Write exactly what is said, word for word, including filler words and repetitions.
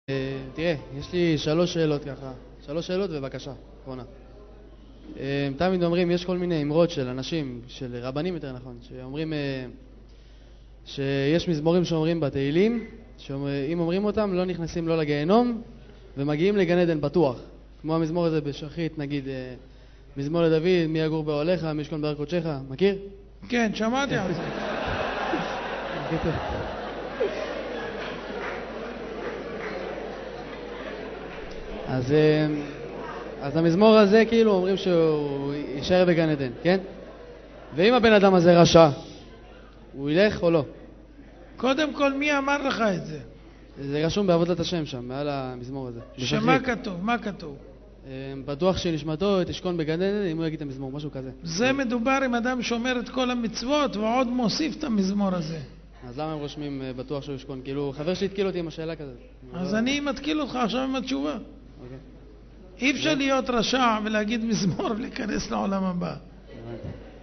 תראה, יש לי שלוש שאלות ככה, שלוש שאלות ובקשה, אחרונה. תמיד אומרים, יש כל מיני אמרות של אנשים, של רבנים יותר נכון, שאומרים שיש מזמורים שאומרים בתהילים, שאם אומרים אותם לא נכנסים לא לגיהנום ומגיעים לגן עדן בטוח. כמו המזמור הזה בשחרית, נגיד, מזמור לדוד, מי יגור באוהליך, מי ישכון בהר קודשך, מכיר? כן, שמעתי על זה. אז, אז המזמור הזה כאילו אומרים שהוא יישאר בגן עדן, כן? ואם הבן אדם הזה רשע, הוא ילך או לא? קודם כל, מי אמר לך את זה? זה רשום בעבודת השם שם, מעל המזמור הזה. שמה כתוב? מה כתוב? בטוח שנשמתו תשכון בגן עדן אם הוא יגיד את המזמור, משהו כזה. זה מדובר עם אדם שומר את כל המצוות ועוד מוסיף את המזמור הזה. אז למה הם רושמים בטוח שהוא ישכון? כאילו, חבר שלי התקיל אותי עם השאלה כזאת. אז אני מתקיל אותך עכשיו עם התשובה. אי אפשר להיות רשע ולהגיד מזמור ולהיכנס לעולם הבא.